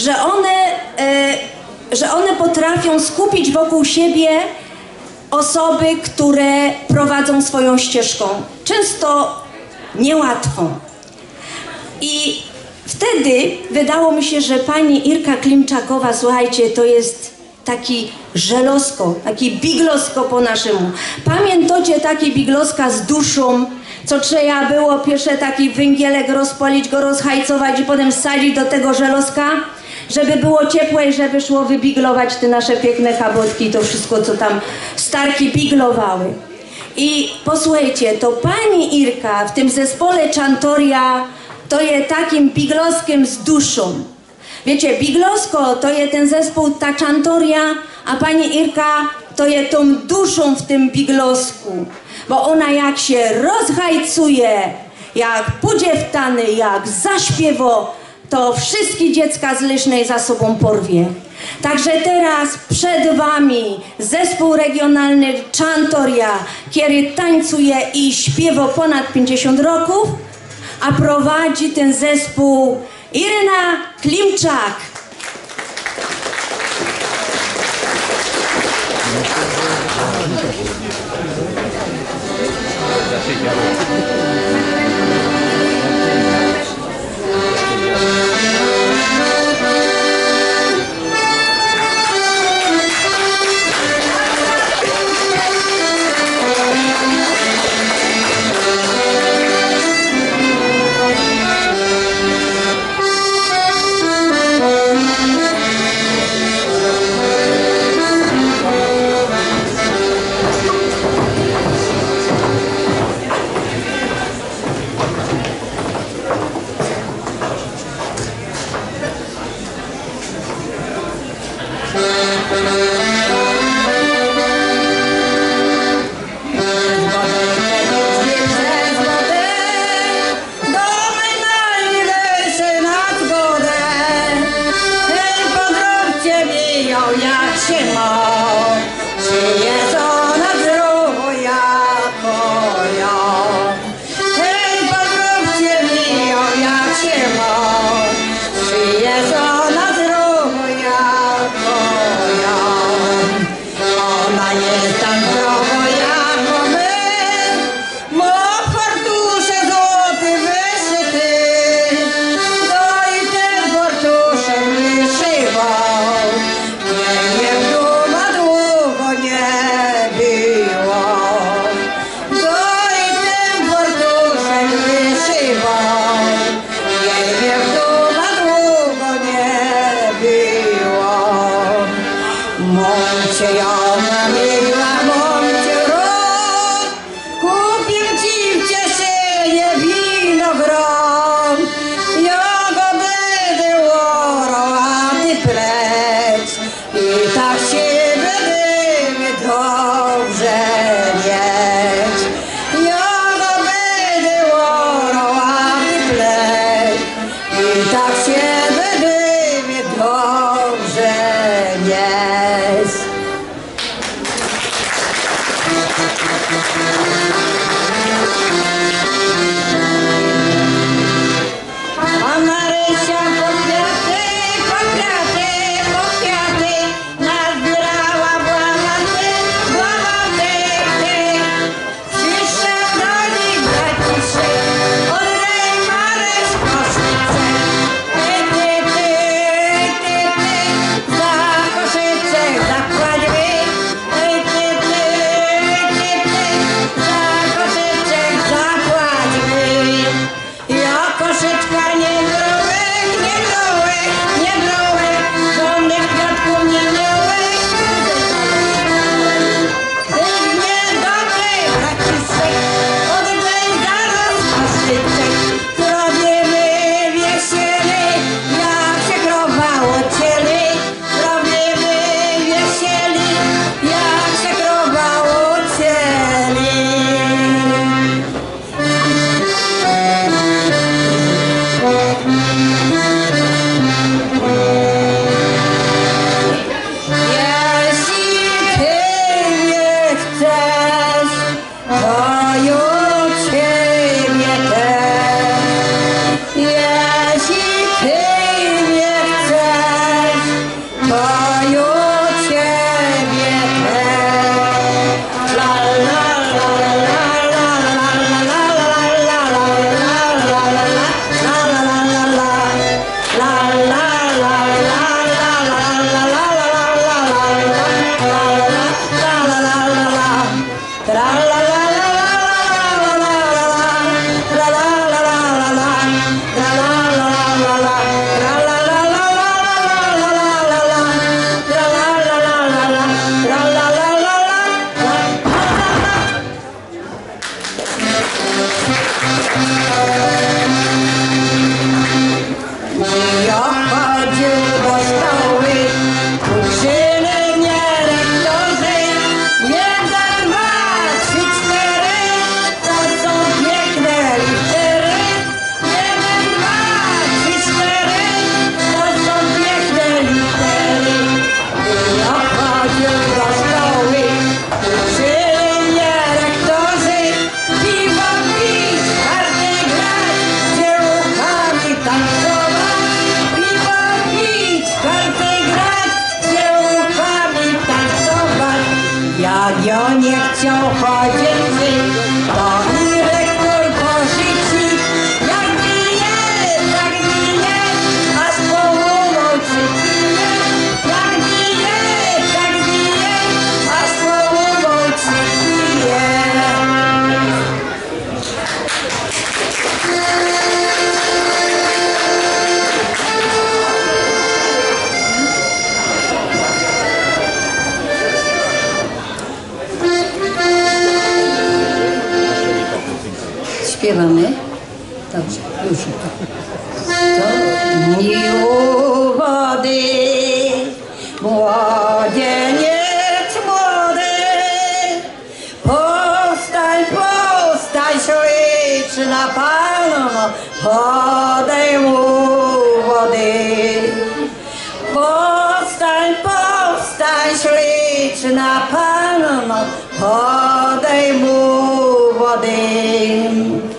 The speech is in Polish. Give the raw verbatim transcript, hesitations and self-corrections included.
że one, e, że one potrafią skupić wokół siebie osoby, które prowadzą swoją ścieżką. Często niełatwą. I wtedy wydało mi się, że pani Irka Klimczakowa, słuchajcie, to jest taki żelosko, taki biglosko po naszemu. Pamiętacie taki bigloska z duszą, co trzeba było pierwsze taki węgielek rozpolić, go rozhajcować i potem wsadzić do tego żeloska, żeby było ciepłe i żeby szło wybiglować te nasze piękne kabotki, to wszystko, co tam starki biglowały. I posłuchajcie, to pani Irka w tym zespole Czantoria to jest takim bigloskiem z duszą. Wiecie, biglosko to jest ten zespół, ta Czantoria, a pani Irka to jest tą duszą w tym biglosku. Bo ona jak się rozhajcuje, jak pójdzie w tany, jak zaśpiewo, to wszystkie dziecka z Lysznej za sobą porwie. Także teraz przed wami zespół regionalny Czantoria, który tańcuje i śpiewa ponad pięćdziesiąt roków, a prowadzi ten zespół Irena Klimczak. śliczna panno, podaj mu wody. Powstań, powstań, śliczna panno, podaj mu wody.